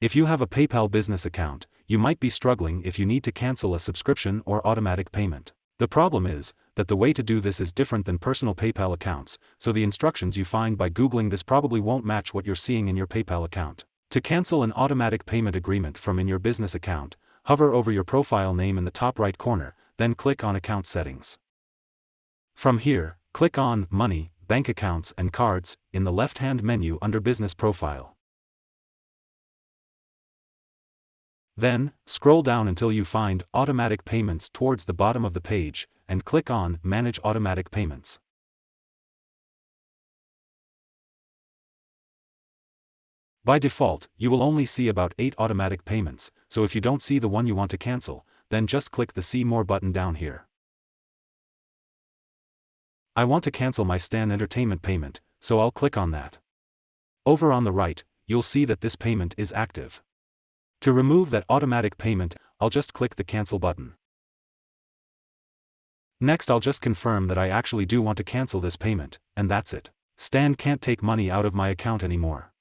If you have a PayPal business account, you might be struggling if you need to cancel a subscription or automatic payment. The problem is that the way to do this is different than personal PayPal accounts, so the instructions you find by Googling this probably won't match what you're seeing in your PayPal account. To cancel an automatic payment agreement from in your business account, hover over your profile name in the top right corner, then click on Account Settings. From here, click on Money, Bank Accounts and Cards in the left-hand menu under Business Profile. Then, scroll down until you find Automatic Payments towards the bottom of the page, and click on Manage Automatic Payments. By default, you will only see about 8 automatic payments, so if you don't see the one you want to cancel, then just click the See More button down here. I want to cancel my Stan Entertainment payment, so I'll click on that. Over on the right, you'll see that this payment is active. To remove that automatic payment, I'll just click the Cancel button. Next, I'll just confirm that I actually do want to cancel this payment, and that's it. Stan can't take money out of my account anymore.